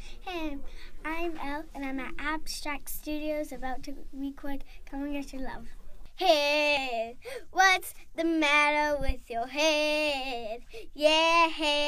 Hey, I'm Elle, and I'm at Abstract Studios about to record Coming At Your Love. Hey, what's the matter with your head? Yeah, hey.